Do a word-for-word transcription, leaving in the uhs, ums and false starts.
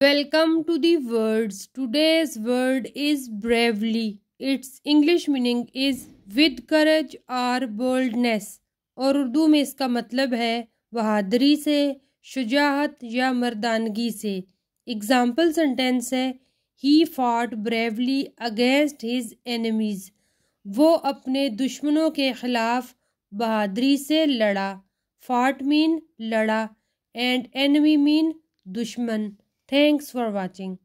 Welcome to the words. Today's word is bravely. Its English meaning is with courage or boldness और उर्दू में इसका मतलब है बहादुरी से, शुजाअत या मर्दानगी से। एग्जाम्पल सेंटेंस है he fought bravely against his enemies. वो अपने दुश्मनों के खिलाफ बहादुरी से लड़ा। फॉट मीन लड़ा एंड एनिमी मीन दुश्मन। Thanks for watching.